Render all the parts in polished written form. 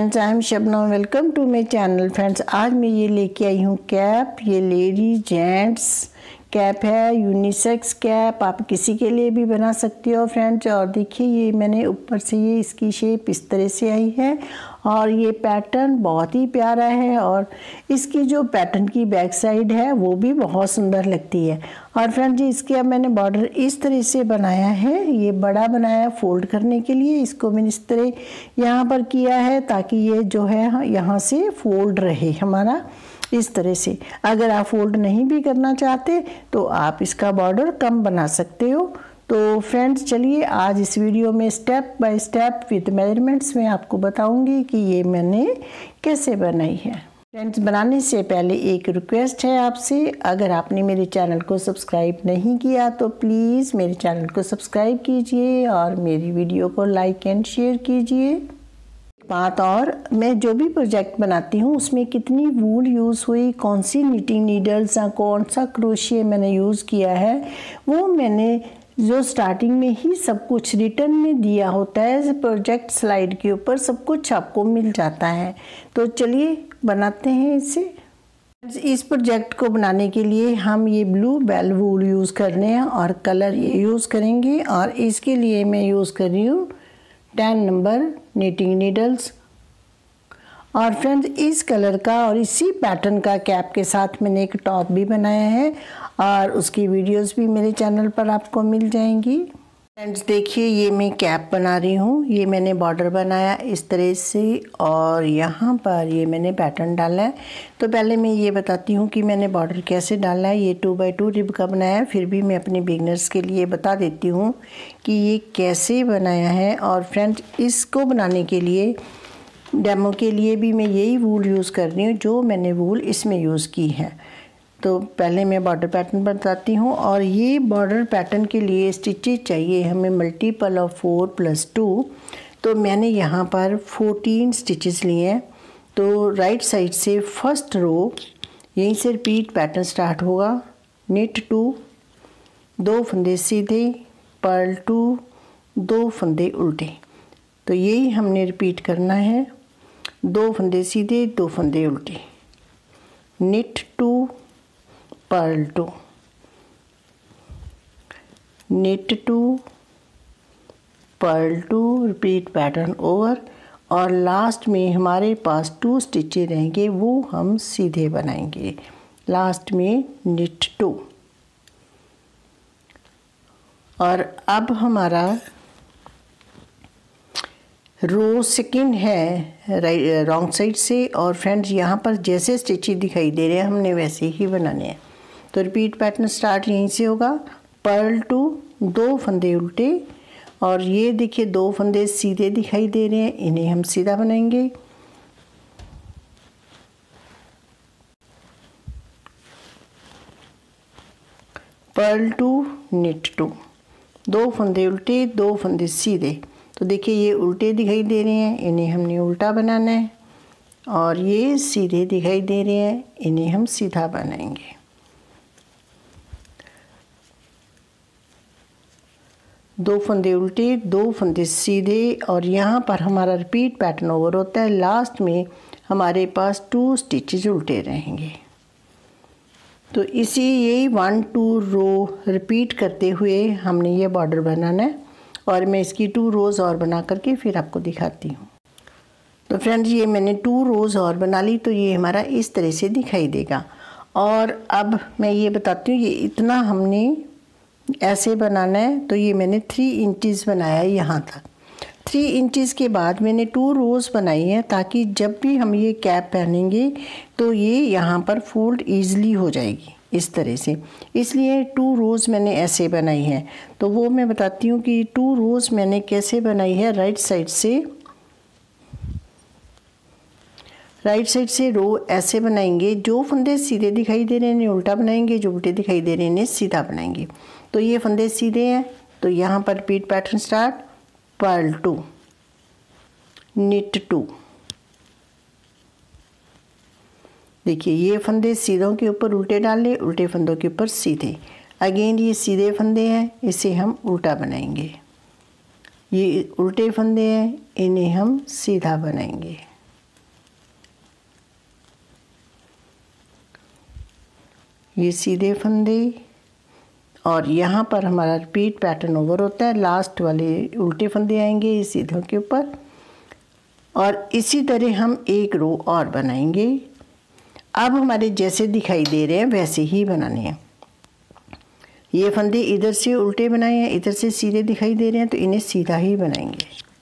Friends, I am Shabnam. Welcome to my channel. Friends, आज मैं ये लेके आई हूँ कैप। ये लेडीज जेंट्स कैप है, यूनिसेक्स कैप। आप किसी के लिए भी बना सकते हो फ्रेंड्स। और देखिए, ये मैंने ऊपर से ये इसकी शेप इस तरह से आई है और ये पैटर्न बहुत ही प्यारा है। और इसकी जो पैटर्न की बैक साइड है वो भी बहुत सुंदर लगती है। और फ्रेंड्स जी, इसके अब मैंने बॉर्डर इस तरह से बनाया है। ये बड़ा बनाया फोल्ड करने के लिए। इसको मैंने इस तरह यहाँ पर किया है ताकि ये जो है यहाँ से फोल्ड रहे हमारा इस तरह से। अगर आप फोल्ड नहीं भी करना चाहते तो आप इसका बॉर्डर कम बना सकते हो। तो फ्रेंड्स चलिए, आज इस वीडियो में step by step with measurements में आपको बताऊंगी कि ये मैंने कैसे बनाई है। फ्रेंड्स, बनाने से पहले एक रिक्वेस्ट है आपसे, अगर आपने मेरे चैनल को सब्सक्राइब नहीं किया तो प्लीज़ मेरे चैनल को सब्सक्राइब कीजिए और मेरी वीडियो को लाइक एंड शेयर कीजिए। बात और, मैं जो भी प्रोजेक्ट बनाती हूँ उसमें कितनी वूल यूज़ हुई, कौन सी नीटिंग नीडल्स या कौन सा क्रोशिया मैंने यूज़ किया है, वो मैंने जो स्टार्टिंग में ही सब कुछ रिटर्न में दिया होता है। प्रोजेक्ट स्लाइड के ऊपर सब कुछ आपको मिल जाता है। तो चलिए बनाते हैं इसे। इस प्रोजेक्ट को बनाने के लिए हम ये ब्लू बेल वूल यूज़ कर रहे हैं और कलर ये यूज़ करेंगे। और इसके लिए मैं यूज़ कर रही हूँ 10 नंबर नीटिंग नीडल्स। और फ्रेंड्स, इस कलर का और इसी पैटर्न का कैप के साथ मैंने एक टॉप भी बनाया है और उसकी वीडियोस भी मेरे चैनल पर आपको मिल जाएंगी। फ्रेंड्स देखिए, ये मैं कैप बना रही हूँ। ये मैंने बॉर्डर बनाया इस तरह से और यहाँ पर ये मैंने पैटर्न डाला है। तो पहले मैं ये बताती हूँ कि मैंने बॉर्डर कैसे डाला है। ये 2x2 रिब का बनाया है, फिर भी मैं अपने बिगनर्स के लिए बता देती हूँ कि ये कैसे बनाया है। और फ्रेंड्स, इसको बनाने के लिए डेमो के लिए भी मैं यही वूल यूज़ कर रही हूँ जो मैंने वूल इसमें यूज़ की है। तो पहले मैं बॉर्डर पैटर्न बताती हूँ। और ये बॉर्डर पैटर्न के लिए स्टिचेज चाहिए हमें मल्टीपल ऑफ 4 + 2। तो मैंने यहाँ पर 14 स्टिचेस लिए हैं। तो राइट साइड से फर्स्ट रो यहीं से रिपीट पैटर्न स्टार्ट होगा। निट 2, 2 फंदे सीधे, पर्ल 2, 2 फंदे उल्टे। तो यही हमने रिपीट करना है। 2 फंदे सीधे, 2 फंदे उल्टे, knit 2, purl 2, knit 2, purl 2, repeat pattern over. और लास्ट में हमारे पास 2 स्टिचेस रहेंगे, वो हम सीधे बनाएंगे। लास्ट में निट 2। और अब हमारा रो सेकंड है रॉन्ग साइड से। और फ्रेंड्स, यहाँ पर जैसे स्टिचेस दिखाई दे रहे हैं हमने वैसे ही बनाने हैं। तो रिपीट पैटर्न स्टार्ट यहीं से होगा। पर्ल 2, 2 फंदे उल्टे। और ये देखिए 2 फंदे सीधे दिखाई दे रहे हैं, इन्हें हम सीधा बनाएंगे। पर्ल 2, निट 2, 2 फंदे उल्टे, 2 फंदे सीधे। तो देखिए ये उल्टे दिखाई दे रहे हैं, इन्हें हमने उल्टा बनाना है। और ये सीधे दिखाई दे रहे हैं, इन्हें हम सीधा बनाएंगे। दो फंदे उल्टे, 2 फंदे सीधे। और यहाँ पर हमारा रिपीट पैटर्न ओवर होता है। लास्ट में हमारे पास 2 स्टिचेज उल्टे रहेंगे। तो इसी यही 1-2 रो रिपीट करते हुए हमने ये बॉर्डर बनाना है। और मैं इसकी 2 रोज़ और बना करके फिर आपको दिखाती हूँ। तो फ्रेंड्स, ये मैंने 2 रोज़ और बना ली। तो ये हमारा इस तरह से दिखाई देगा। और अब मैं ये बताती हूँ, ये इतना हमने ऐसे बनाना है। तो ये मैंने 3 इंचेस बनाया है यहाँ तक। 3 इंचेस के बाद मैंने 2 रोज़ बनाई है ताकि जब भी हम ये कैप पहनेंगे तो ये यहाँ पर फोल्ड ईज़िली हो जाएगी इस तरह से। इसलिए 2 रोज़ मैंने ऐसे बनाई है। तो वो मैं बताती हूँ कि 2 रोज़ मैंने कैसे बनाई है। राइट साइड से रो ऐसे बनाएंगे। जो फंदे सीधे दिखाई दे रहे हैं इन्हें उल्टा बनाएंगे, जो उल्टे दिखाई दे रहे हैं इन्हें सीधा बनाएंगे। तो ये फंदे सीधे हैं। तो यहाँ पर repeat pattern start. Purl 2, knit 2। देखिए ये फंदे सीधों के ऊपर उल्टे डाले, उल्टे फंदों के ऊपर सीधे। अगेन ये सीधे फंदे हैं, इसे हम उल्टा बनाएंगे। ये उल्टे फंदे हैं, इन्हें हम सीधा बनाएंगे। ये सीधे फंदे और यहाँ पर हमारा रिपीट पैटर्न ओवर होता है। लास्ट वाले उल्टे फंदे आएंगे ये सीधों के ऊपर और इसी तरह हम एक रो और बनाएंगे। अब हमारे जैसे दिखाई दे रहे हैं वैसे ही बनाने हैं। ये फंदे इधर से उल्टे बनाए हैं, इधर से सीधे दिखाई दे रहे हैं, तो इन्हें सीधा ही बनाएंगे।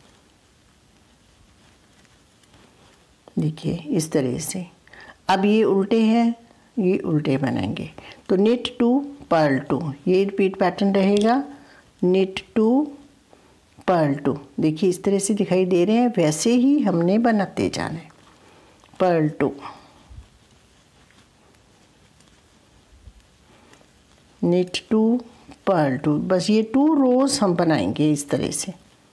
देखिए इस तरह से। अब ये उल्टे हैं, ये उल्टे बनाएंगे। तो निट टू पर्ल टू, ये रिपीट पैटर्न रहेगा। निट टू पर्ल टू, देखिए इस तरह से दिखाई दे रहे हैं, वैसे ही हमने बनाते जाना है। Purl two, knit two purl two, बस ये 2 रोज हम बनाएंगे इस तरह से।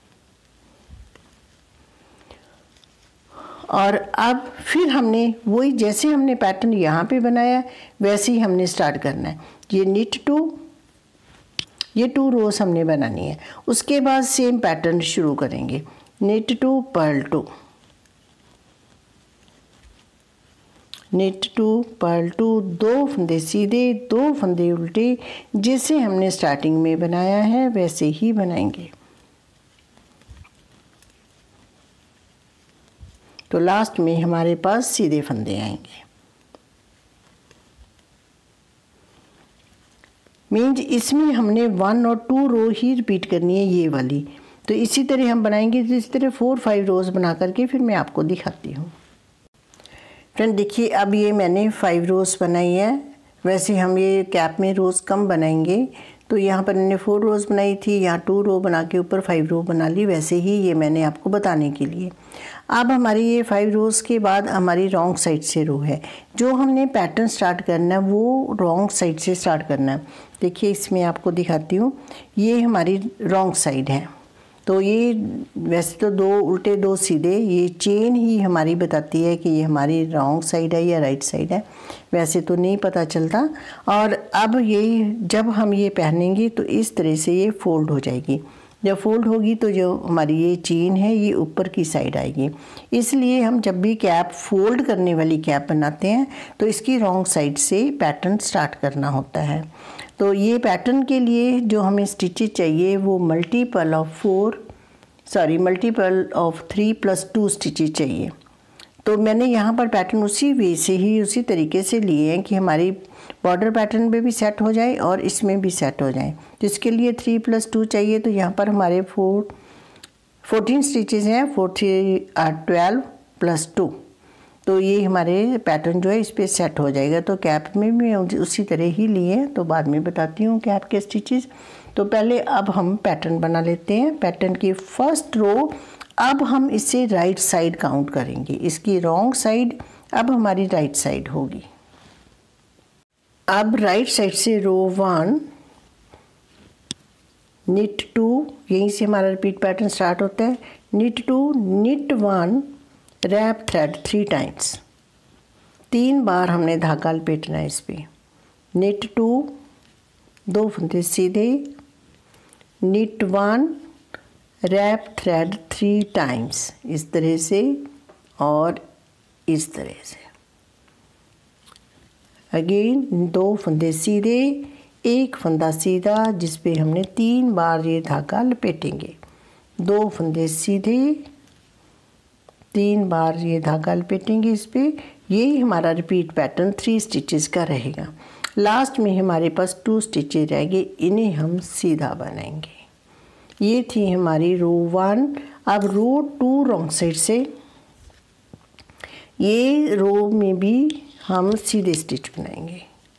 और अब फिर हमने वही जैसे हमने पैटर्न यहाँ पे बनाया वैसे ही हमने स्टार्ट करना है। ये निट टू, ये 2 रोज हमने बनानी है। उसके बाद सेम पैटर्न शुरू करेंगे। Knit two purl two, knit two purl two, 2 फंदे सीधे 2 फंदे उल्टे, जैसे हमने स्टार्टिंग में बनाया है वैसे ही बनाएंगे। तो लास्ट में हमारे पास सीधे फंदे आएंगे। मीन्स इसमें हमने 1 और 2 रो ही रिपीट करनी है ये वाली। तो इसी तरह हम बनाएंगे। तो इस तरह 4-5 रोज बना करके फिर मैं आपको दिखाती हूँ। फ्रेंड देखिए अब ये मैंने 5 रोज बनाई है। वैसे हम ये कैप में रोज कम बनाएंगे। तो यहाँ पर मैंने 4 रोज बनाई थी, यहाँ 2 रो बना के ऊपर 5 रो बना ली। वैसे ही ये मैंने आपको बताने के लिए। अब हमारी ये 5 रोज के बाद हमारी रॉन्ग साइड से रो है। जो हमने पैटर्न स्टार्ट करना है वो रॉन्ग साइड से स्टार्ट करना है। देखिए इसमें आपको दिखाती हूँ, ये हमारी रॉन्ग साइड है। तो ये वैसे तो 2 उल्टे 2 सीधे, ये चेन ही हमारी बताती है कि ये हमारी रॉन्ग साइड है या राइट साइड है। वैसे तो नहीं पता चलता। और अब ये जब हम ये पहनेंगे तो इस तरह से ये फोल्ड हो जाएगी। जब फोल्ड होगी तो जो हमारी ये चेन है ये ऊपर की साइड आएगी। इसलिए हम जब भी कैप फोल्ड करने वाली कैप बनाते हैं तो इसकी रॉन्ग साइड से पैटर्न स्टार्ट करना होता है। तो ये पैटर्न के लिए जो हमें स्टिचेज चाहिए वो मल्टीपल ऑफ 3 + 2 स्टिचेज चाहिए। तो मैंने यहाँ पर पैटर्न उसी वे से ही उसी तरीके से लिए हैं कि हमारी बॉर्डर पैटर्न में भी सेट हो जाए और इसमें भी सेट हो जाए। तो इसके लिए 3 + 2 चाहिए। तो यहाँ पर हमारे 14 स्टिचेज हैं। 12 + 2, तो ये हमारे पैटर्न जो है इस पर सेट हो जाएगा। तो कैप में भी उसी तरह ही लिए, तो बाद में बताती हूँ कैप के स्टिचेस। तो पहले अब हम पैटर्न बना लेते हैं। पैटर्न की फर्स्ट रो अब हम इसे राइट साइड काउंट करेंगे। इसकी रॉन्ग साइड अब हमारी राइट साइड होगी। अब राइट साइड से रो 1, निट 2, यहीं से हमारा रिपीट पैटर्न स्टार्ट होता है। Knit 2, knit 1, wrap thread 3 times, 3 बार हमने धागा लपेटना है इस पर। निट 2, 2 फंदे सीधे, निट 1, रैप थ्रेड 3 टाइम्स, इस तरह से और इस तरह से। अगेन 2 फंदे सीधे, 1 फंदा सीधा जिस पे हमने 3 बार ये धागा लपेटेंगे। 2 फंदे सीधे, 3 बार ये धागा लपेटेंगे इस पे। यही हमारा रिपीट पैटर्न 3 स्टिचेस का रहेगा। लास्ट में हमारे पास 2 स्टिचेस रहेंगे, इन्हें हम सीधा बनाएंगे। ये थी हमारी रो 1। अब रो 2 रॉन्ग साइड से, ये रो में भी हम सीधे स्टिच बनाएंगे।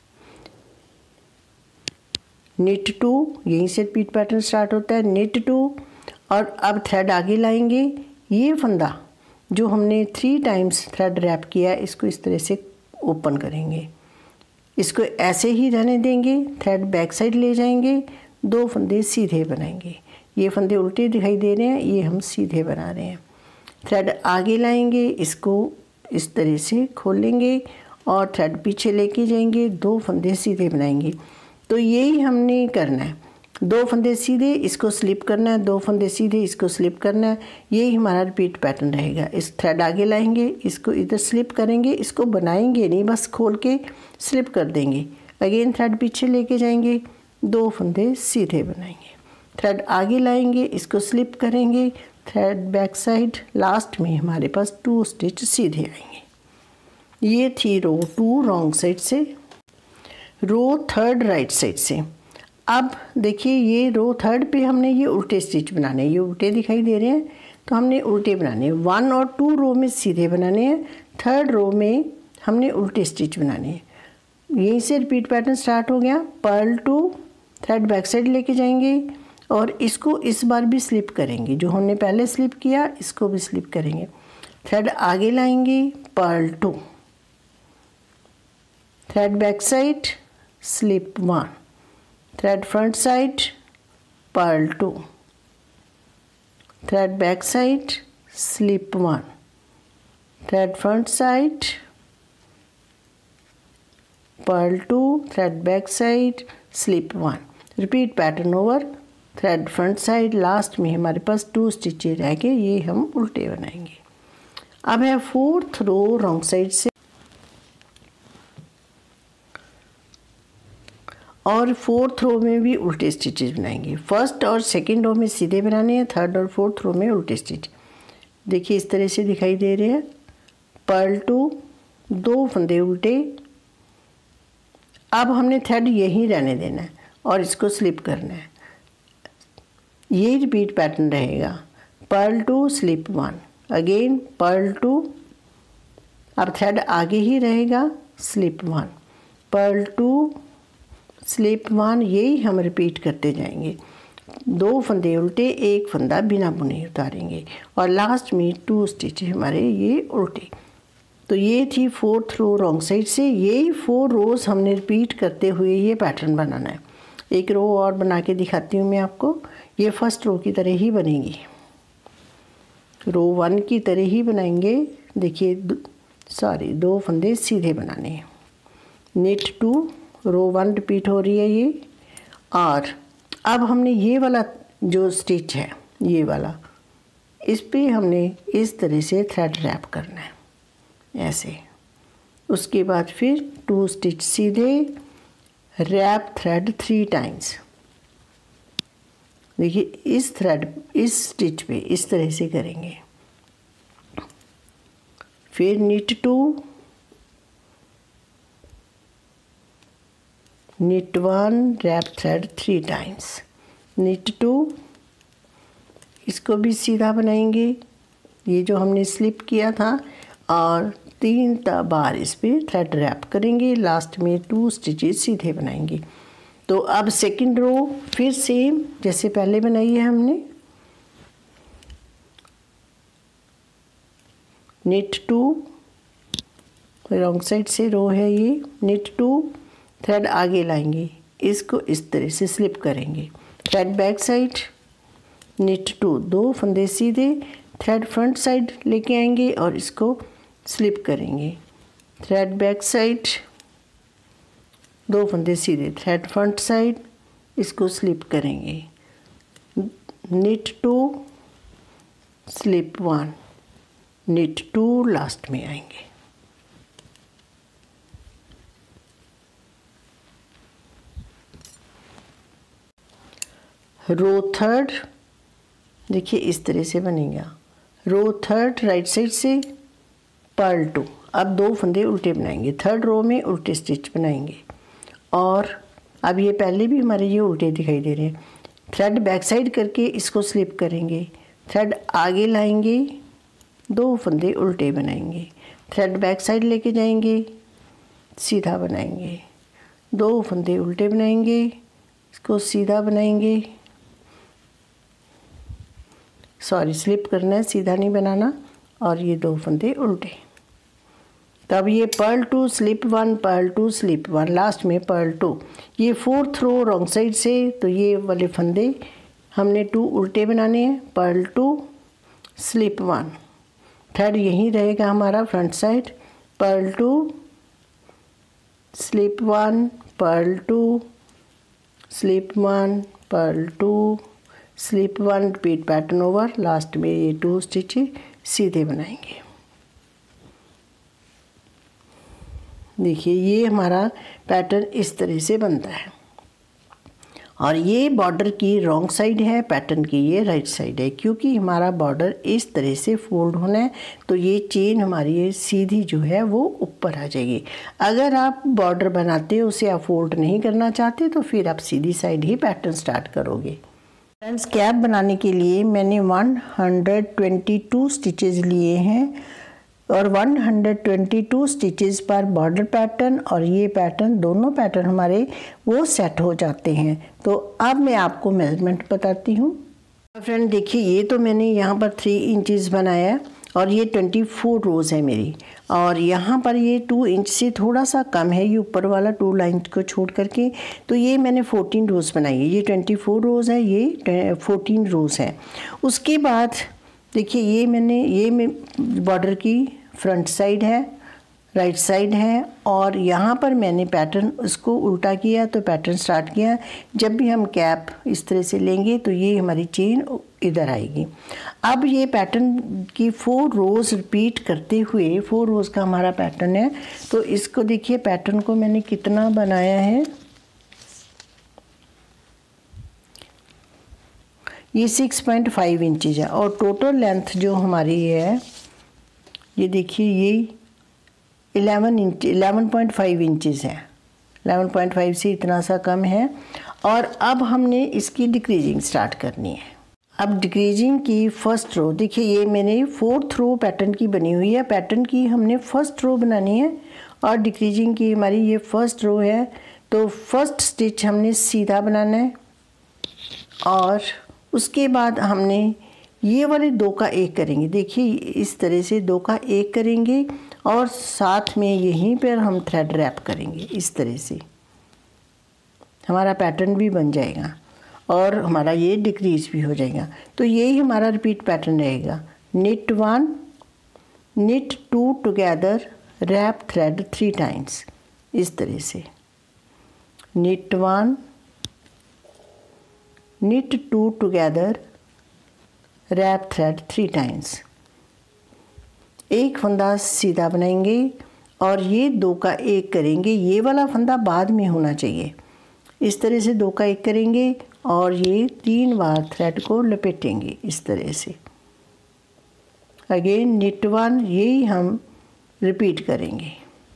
निट 2, यहीं से रिपीट पैटर्न स्टार्ट होता है। निट 2 और अब थ्रेड आगे लाएंगे। ये फंदा जो हमने 3 टाइम्स थ्रेड रैप किया इसको इस तरह से ओपन करेंगे। इसको ऐसे ही रहने देंगे। थ्रेड बैक साइड ले जाएंगे, 2 फंदे सीधे बनाएंगे। ये फंदे उल्टे दिखाई दे रहे हैं, ये हम सीधे बना रहे हैं। थ्रेड आगे लाएंगे, इसको इस तरह से खोलेंगे और थ्रेड पीछे लेके जाएंगे, 2 फंदे सीधे बनाएंगे। तो यही हमने करना है। 2 फंदे सीधे, इसको स्लिप करना है, 2 फंदे सीधे, इसको स्लिप करना है। यही हमारा रिपीट पैटर्न रहेगा। इस थ्रेड आगे लाएंगे, इसको इधर स्लिप करेंगे, इसको बनाएंगे नहीं, बस खोल के स्लिप कर देंगे। अगेन थ्रेड पीछे लेके जाएंगे, 2 फंदे सीधे बनाएंगे, थ्रेड आगे लाएंगे, इसको स्लिप करेंगे, थ्रेड बैक साइड, लास्ट में हमारे पास 2 स्टिच सीधे आएंगे। ये थी रो 2 रॉन्ग साइड से, रो 3 राइट साइड से। अब देखिए ये रो 3 पे हमने ये उल्टे स्टिच बनाने हैं, ये उल्टे दिखाई दे रहे हैं तो हमने उल्टे बनाने हैं। 1 और 2 रो में सीधे बनाने हैं, 3rd रो में हमने उल्टे स्टिच बनाने हैं। यहीं से रिपीट पैटर्न स्टार्ट हो गया। पर्ल 2, थ्रेड बैक साइड लेके जाएंगे और इसको इस बार भी स्लिप करेंगे, जो हमने पहले स्लिप किया इसको भी स्लिप करेंगे। थ्रेड आगे लाएंगे, purl 2, thread back side, slip 1, thread front side, purl 2, thread back side, slip 1, thread front side, purl 2, thread back side, slip 1। Repeat pattern over, thread front side, last में हमारे पास 2 stitches रह गए, ये हम उल्टे बनाएंगे। अब है 4th रो रॉन्ग साइड से और 4th रो में भी उल्टे स्टिचेस बनाएंगे। 1st और 2nd रो में सीधे बनाने हैं, 3rd और 4th रो में उल्टे स्टिच। देखिए इस तरह से दिखाई दे रहे हैं। पर्ल 2, 2 फंदे उल्टे। अब हमने थ्रेड यहीं रहने देना है और इसको स्लिप करना है, यही रिपीट पैटर्न रहेगा। पर्ल 2, स्लिप 1, अगेन पर्ल 2, अब थ्रेड आगे ही रहेगा, स्लिप 1, पर्ल 2, स्लिप 1, यही हम रिपीट करते जाएंगे। 2 फंदे उल्टे, 1 फंदा बिना बुने उतारेंगे और लास्ट में 2 स्टिच हमारे ये उल्टे। तो ये थी 4th रो रॉन्ग साइड से। यही 4 रोज़ हमने रिपीट करते हुए ये पैटर्न बनाना है। एक रो और बना के दिखाती हूँ मैं आपको। ये 1st रो की तरह ही बनेगी, रो 1 की तरह ही बनाएंगे। देखिए 2 फंदे सीधे बनाने हैं, निट 2, रो 1 रिपीट हो रही है ये। और अब हमने ये वाला जो स्टिच है, ये वाला, इस पे हमने इस तरह से थ्रेड रैप करना है ऐसे। उसके बाद फिर 2 स्टिच सीधे, रैप थ्रेड 3 टाइम्स। देखिए इस थ्रेड, इस स्टिच पे इस तरह से करेंगे। फिर knit 2, knit 1, wrap thread 3 times, knit 2, इसको भी सीधा बनाएंगे, ये जो हमने स्लिप किया था, और 3 बार इस पे थ्रेड रैप करेंगे, लास्ट में 2 स्टिचेस सीधे बनाएंगे। तो अब 2nd रो फिर सेम जैसे पहले बनाई है हमने, निट 2, रॉन्ग साइड से रो है ये, निट 2, थ्रेड आगे लाएंगे, इसको इस तरह से स्लिप करेंगे, थ्रेड बैक साइड, निट 2, 2 फंदे सीधे, थ्रेड फ्रंट साइड लेके आएंगे और इसको स्लिप करेंगे, थ्रेड बैक साइड, 2 फंदे सीधे, थ्रेड फ्रंट साइड, इसको स्लिप करेंगे, निट 2, स्लिप 1, निट 2, लास्ट में आएंगे। रो 3 देखिए इस तरह से बनेगा। रो 3 राइट साइड से, पर्ल 2, अब 2 फंदे उल्टे बनाएंगे, 3rd रो में उल्टे स्टिच बनाएंगे। और अब ये पहले भी हमारे ये उल्टे दिखाई दे रहे हैं। थ्रेड बैक साइड करके इसको स्लिप करेंगे, थ्रेड आगे लाएंगे, 2 फंदे उल्टे बनाएंगे, थ्रेड बैक साइड लेके जाएंगे, सीधा बनाएंगे, 2 फंदे उल्टे बनाएंगे, इसको सीधा बनाएंगे, सॉरी स्लिप करना है, सीधा नहीं बनाना, और ये 2 फंदे उल्टे। तब ये purl 2, slip 1, purl 2, slip 1, last में पर्ल 2। ये 4th रो रॉन्ग साइड से, तो ये वाले फंदे हमने 2 उल्टे बनाने हैं, पर्ल 2, स्लिप 1, थ्रेड यहीं रहेगा हमारा front side, purl 2, slip 1, purl 2, slip 1, purl 2, slip 1, repeat pattern over, last में ये 2 स्टिच सीधे बनाएंगे। देखिए ये हमारा पैटर्न इस तरह से बनता है और ये बॉर्डर की रॉन्ग साइड है, पैटर्न की ये राइट साइड है। क्योंकि हमारा बॉर्डर इस तरह से फोल्ड होना है तो ये चेन हमारी ये सीधी जो है वो ऊपर आ जाएगी। अगर आप बॉर्डर बनाते हो उसे आप फोल्ड नहीं करना चाहते तो फिर आप सीधी साइड ही पैटर्न स्टार्ट करोगे। फ्रेंड्स कैप बनाने के लिए मैंने 122 स्टिचेस लिए हैं और 122 स्टिचेस पर बॉर्डर पैटर्न और ये पैटर्न दोनों पैटर्न हमारे वो सेट हो जाते हैं। तो अब मैं आपको मेजरमेंट बताती हूँ। फ्रेंड देखिए ये तो मैंने यहाँ पर 3 इंचेस बनाया और ये 24 रोज़ है मेरी, और यहाँ पर ये 2 इंच से थोड़ा सा कम है ये ऊपर वाला 2 लाइन को छोड़ करके, तो ये मैंने 14 रोज़ बनाई है। ये 24 रोज़ है, ये 14 रोज़ है। उसके बाद देखिए ये मैं बॉर्डर की फ्रंट साइड है, राइट साइड है, और यहाँ पर मैंने पैटर्न उसको उल्टा किया तो पैटर्न स्टार्ट किया। जब भी हम कैप इस तरह से लेंगे तो ये हमारी चेन इधर आएगी। अब ये पैटर्न की 4 रोज़ रिपीट करते हुए 4 रोज़ का हमारा पैटर्न है। तो इसको देखिए पैटर्न को मैंने कितना बनाया है, ये 6.5 इंचज़ है और टोटल लेंथ जो हमारी है ये देखिए ये 11.5 इंचज़ है। 11.5 से इतना सा कम है। और अब हमने इसकी डिक्रीजिंग स्टार्ट करनी है। अब डिक्रीजिंग की फर्स्ट रो देखिए ये मैंने 4th रो पैटर्न की बनी हुई है। पैटर्न की हमने फर्स्ट रो बनानी है और डिक्रीजिंग की हमारी ये फर्स्ट रो है। तो फर्स्ट स्टिच हमने सीधा बनाना है और उसके बाद हमने ये वाले 2 का 1 करेंगे। देखिए इस तरह से 2 का 1 करेंगे और साथ में यहीं पर हम थ्रेड रैप करेंगे। इस तरह से हमारा पैटर्न भी बन जाएगा और हमारा ये डिक्रीज भी हो जाएगा। तो यही हमारा रिपीट पैटर्न रहेगा। knit 1, knit 2 together, wrap thread 3 times. इस तरह से knit 1, knit 2 together, wrap thread 3 times. एक फंदा सीधा बनाएंगे और ये 2 का 1 करेंगे। ये वाला फंदा बाद में होना चाहिए। इस तरह से 2 का 1 करेंगे और ये 3 बार थ्रेड को लपेटेंगे इस तरह से। अगेन knit 1, यही हम रिपीट करेंगे।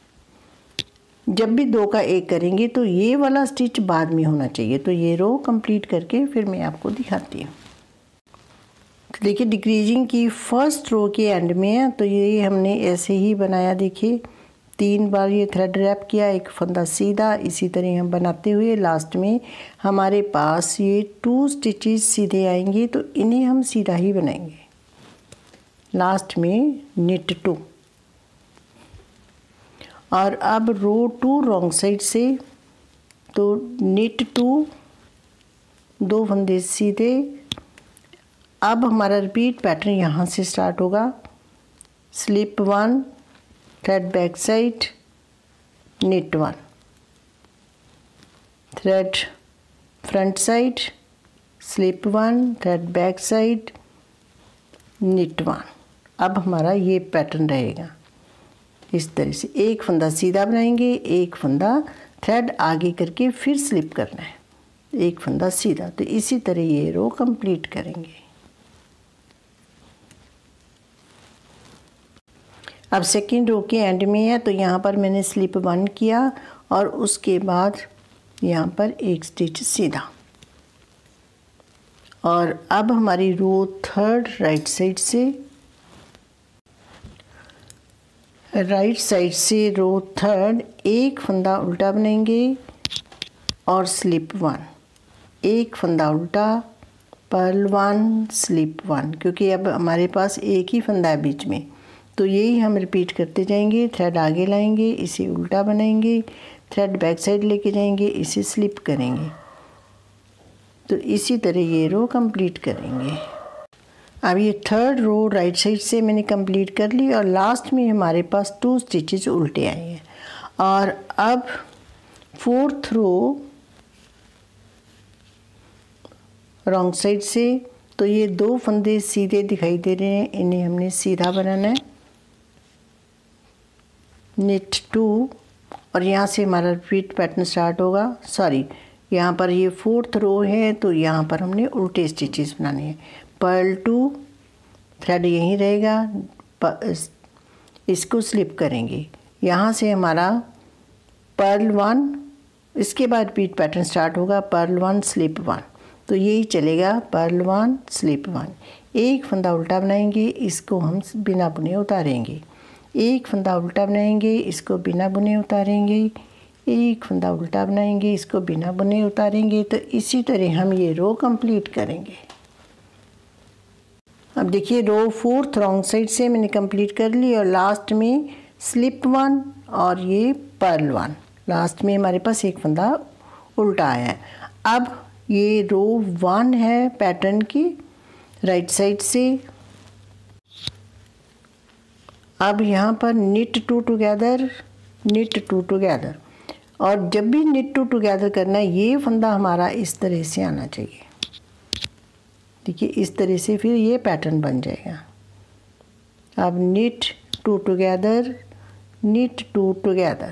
जब भी 2 का 1 करेंगे तो ये वाला स्टिच बाद में होना चाहिए। तो ये रो कंप्लीट करके फिर मैं आपको दिखाती हूँ। तो देखिए डिक्रीजिंग की फर्स्ट रो के एंड में है तो ये हमने ऐसे ही बनाया। देखिए 3 बार ये थ्रेड रैप किया, एक फंदा सीधा, इसी तरह हम बनाते हुए लास्ट में हमारे पास ये 2 स्टिचेस सीधे आएंगे तो इन्हें हम सीधा ही बनाएंगे। लास्ट में knit 2 और अब रो 2 रॉन्ग साइड से तो knit 2, 2 फंदे सीधे। अब हमारा रिपीट पैटर्न यहाँ से स्टार्ट होगा। Slip 1, thread back side, knit 1, thread front side, slip 1, thread back side, knit 1। अब हमारा ये पैटर्न रहेगा इस तरह से। एक फंदा सीधा बनाएंगे, एक फंदा थ्रेड आगे करके फिर स्लिप करना है, एक फंदा सीधा। तो इसी तरह ये रो कंप्लीट करेंगे। अब सेकेंड रो के एंड में है तो यहाँ पर मैंने स्लिप 1 किया और उसके बाद यहाँ पर एक स्टिच सीधा। और अब हमारी रो 3rd राइट साइड से रो 3rd एक फंदा उल्टा बनाएंगे और स्लिप 1, एक फंदा उल्टा, पर्ल 1, स्लिप 1, क्योंकि अब हमारे पास एक ही फंदा है बीच में। तो यही हम रिपीट करते जाएंगे। थ्रेड आगे लाएंगे, इसे उल्टा बनाएंगे, थ्रेड बैक साइड लेके जाएंगे, इसे स्लिप करेंगे। तो इसी तरह ये रो कंप्लीट करेंगे। अब ये 3rd रो राइट साइड से मैंने कंप्लीट कर ली और लास्ट में हमारे पास 2 स्टिचेस उल्टे आए हैं। और अब 4th रो रॉन्ग साइड से तो ये 2 फंदे सीधे दिखाई दे रहे हैं, इन्हें हमने सीधा बनाना है। knit 2 और यहाँ से हमारा रिपीट पैटर्न स्टार्ट होगा। सॉरी, यहाँ पर ये 4th रो है तो यहाँ पर हमने उल्टे स्टिचेस बनाने हैं। पर्ल 2, थ्रेड यहीं रहेगा, इसको स्लिप करेंगे। यहाँ से हमारा पर्ल 1, इसके बाद रिपीट पैटर्न स्टार्ट होगा। पर्ल 1 स्लिप 1, तो यही चलेगा। पर्ल 1 स्लिप 1, एक फंदा उल्टा बनाएंगे, इसको हम बिना बुने उतारेंगे। एक फंदा उल्टा बनाएंगे, इसको बिना बुने उतारेंगे। एक फंदा उल्टा बनाएंगे, इसको बिना बुने उतारेंगे। तो इसी तरह हम ये रो कंप्लीट करेंगे। अब देखिए, रो 4th रॉन्ग साइड से मैंने कंप्लीट कर ली और लास्ट में स्लिप 1 और ये पर्ल 1, लास्ट में हमारे पास एक फंदा उल्टा आया है। अब ये रो 1 है पैटर्न की राइट साइड से। अब यहाँ पर निट 2 टुगेदर, निट 2 टुगेदर, और जब भी निट 2 टुगेदर करना है ये फंदा हमारा इस तरह से आना चाहिए। देखिए, इस तरह से फिर ये पैटर्न बन जाएगा। अब निट 2 टुगेदर, निट 2 टुगेदर,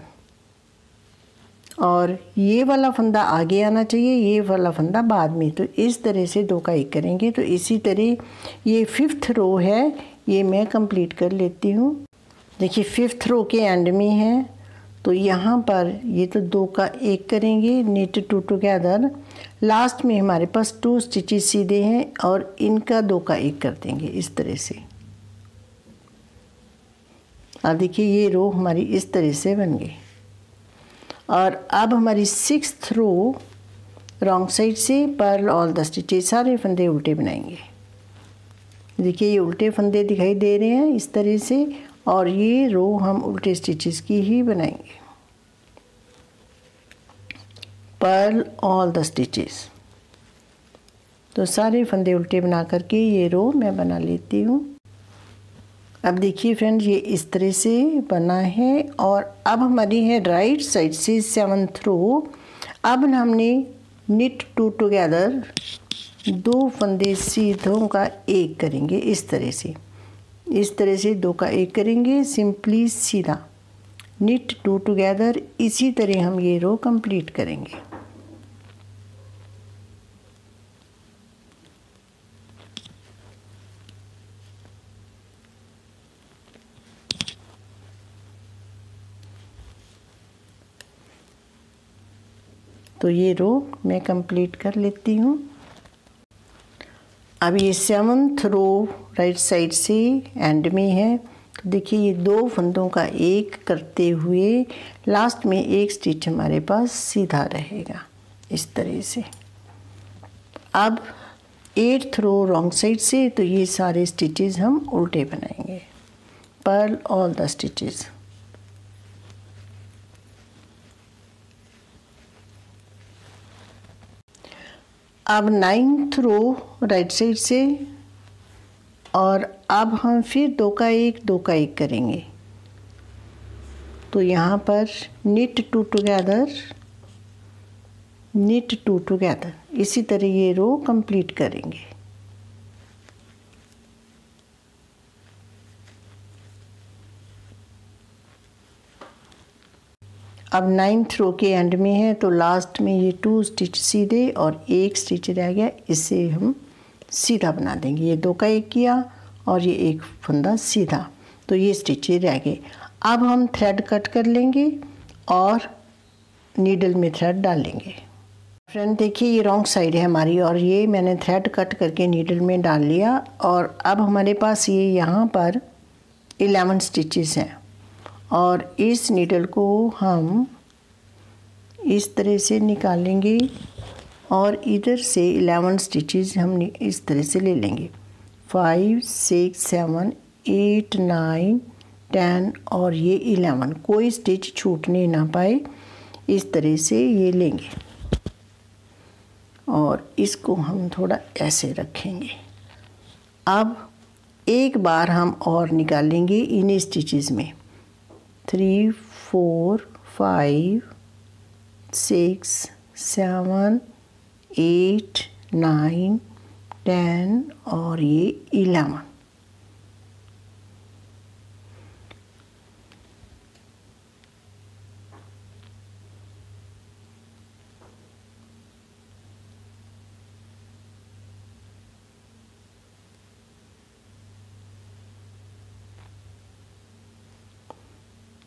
और ये वाला फंदा आगे आना चाहिए, ये वाला फंदा बाद में। तो इस तरह से 2 का 1 करेंगे। तो इसी तरह ये 5th रो है, ये मैं कंप्लीट कर लेती हूँ। देखिए, 5th रो के एंड में है तो यहाँ पर ये तो 2 का 1 करेंगे, निट 2 टुगेदर। लास्ट में हमारे पास 2 स्टिचेस सीधे हैं और इनका 2 का 1 कर देंगे इस तरह से। अब देखिए, ये रो हमारी इस तरह से बन गई। और अब हमारी 6th रो रॉन्ग साइड से पर्ल ऑल द स्टिचेस, सारे फंदे उल्टे बनाएंगे। देखिए, ये उल्टे फंदे दिखाई दे रहे हैं इस तरह से, और ये रो हम उल्टे स्टिचेस की ही बनाएंगे। पर्ल ऑल द स्टिचेस, तो सारे फंदे उल्टे बना करके ये रो मैं बना लेती हूँ। अब देखिए फ्रेंड्स, ये इस तरह से बना है। और अब हमारी है राइट साइड से 7th रो। अब हमने निट 2 टुगेदर, 2 फंदे सीधों का 1 करेंगे इस तरह से। इस तरह से 2 का 1 करेंगे, सिंपली सीधा निट 2 टुगेदर। इसी तरह हम ये रो कंप्लीट करेंगे। तो ये रो मैं कंप्लीट कर लेती हूँ। अब ये 7th रो राइट साइड से एंड में है। तो देखिए, ये 2 फंदों का 1 करते हुए लास्ट में 1 स्टिच हमारे पास सीधा रहेगा इस तरह से। अब 8th रो रॉन्ग साइड से, तो ये सारे स्टिचेस हम उल्टे बनाएंगे। Purl all the stitches. अब 9th रो राइट साइड से, और अब हम फिर 2 का 1, 2 का 1 करेंगे। तो यहाँ पर निट 2 टुगेदर, निट 2 टुगेदर, इसी तरह ये रो कंप्लीट करेंगे। अब 9th रो के एंड में है तो लास्ट में ये 2 स्टिच सीधे और 1 स्टिच रह गया, इसे हम सीधा बना देंगे। ये 2 का 1 किया और ये 1 फंदा सीधा, तो ये स्टिच रह गए। अब हम थ्रेड कट कर लेंगे और नीडल में थ्रेड डालेंगे। फ्रेंड देखिए, ये रॉन्ग साइड है हमारी, और ये मैंने थ्रेड कट करके नीडल में डाल लिया। और अब हमारे पास ये यहाँ पर 11 स्टिचेस हैं, और इस नीडल को हम इस तरह से निकालेंगे और इधर से 11 स्टिचेस हम इस तरह से ले लेंगे। 5, 6, 7, 8, 9, 10 और ये 11, कोई स्टिच छूटने ना पाए, इस तरह से ये लेंगे और इसको हम थोड़ा ऐसे रखेंगे। अब एक बार हम और निकालेंगे इन स्टिचेस में। 3, 4, 5, 6, 7, 8, 9, 10 और ये 11।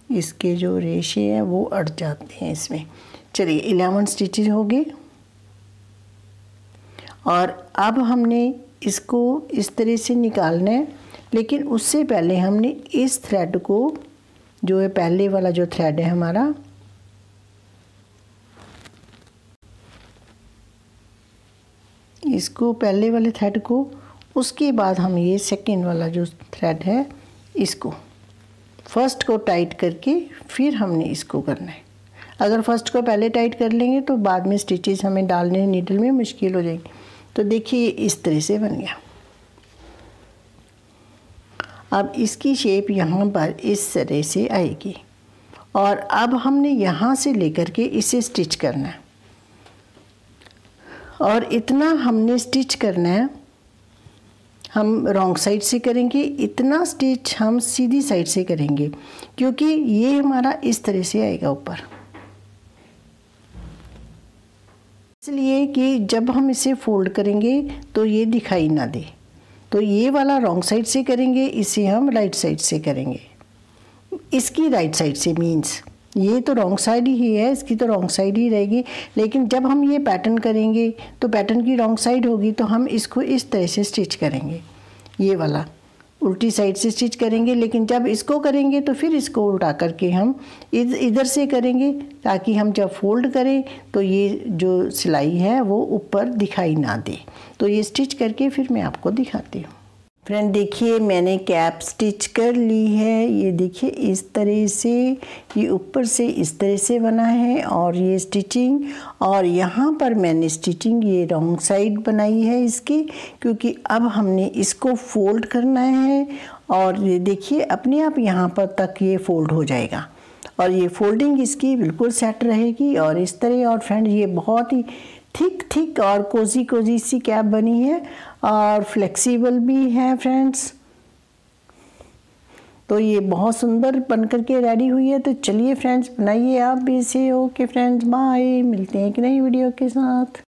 इसके जो रेशे हैं वो अट जाते हैं इसमें। चलिए 11 स्टिचेज हो गए और अब हमने इसको इस तरह से निकालना है, लेकिन उससे पहले हमने इस थ्रेड को, जो है पहले वाला जो थ्रेड है हमारा, इसको पहले वाले थ्रेड को, उसके बाद हम ये सेकेंड वाला जो थ्रेड है इसको फर्स्ट को टाइट करके फिर हमने इसको करना है। अगर फर्स्ट को पहले टाइट कर लेंगे तो बाद में स्टिचेस हमें डालने नीडल में मुश्किल हो जाएगी। तो देखिए इस तरह से बन गया। अब इसकी शेप यहाँ पर इस तरह से आएगी और अब हमने यहाँ से लेकर के इसे स्टिच करना है और इतना हमने स्टिच करना है। हम रॉन्ग साइड से करेंगे, इतना स्टिच हम सीधी साइड से करेंगे, क्योंकि ये हमारा इस तरह से आएगा ऊपर, इसलिए कि जब हम इसे फोल्ड करेंगे तो ये दिखाई ना दे। तो ये वाला रॉन्ग साइड से करेंगे, इसे हम राइट साइड से करेंगे। इसकी राइट साइड से मीन्स ये तो रॉन्ग साइड ही है, इसकी तो रॉन्ग साइड ही रहेगी, लेकिन जब हम ये पैटर्न करेंगे तो पैटर्न की रॉन्ग साइड होगी, तो हम इसको इस तरह से स्टिच करेंगे। ये वाला उल्टी साइड से स्टिच करेंगे, लेकिन जब इसको करेंगे तो फिर इसको उल्टा करके हम इधर से करेंगे, ताकि हम जब फोल्ड करें तो ये जो सिलाई है वो ऊपर दिखाई ना दे। तो ये स्टिच करके फिर मैं आपको दिखाती हूँ। फ्रेंड देखिए मैंने कैप स्टिच कर ली है। ये देखिए इस तरह से, ये ऊपर से इस तरह से बना है और ये स्टिचिंग, और यहाँ पर मैंने स्टिचिंग ये रॉन्ग साइड बनाई है इसकी, क्योंकि अब हमने इसको फोल्ड करना है। और ये देखिए अपने आप यहाँ पर तक ये फोल्ड हो जाएगा और ये फोल्डिंग इसकी बिल्कुल सेट रहेगी और इस तरह। और फ्रेंड ये बहुत ही थिक और कोजी सी कैप बनी है और फ्लेक्सिबल भी है फ्रेंड्स। तो ये बहुत सुंदर बन करके रेडी हुई है। तो चलिए फ्रेंड्स बनाइए आप भी इसे। ओके फ्रेंड्स बाय, मिलते हैं एक नई वीडियो के साथ।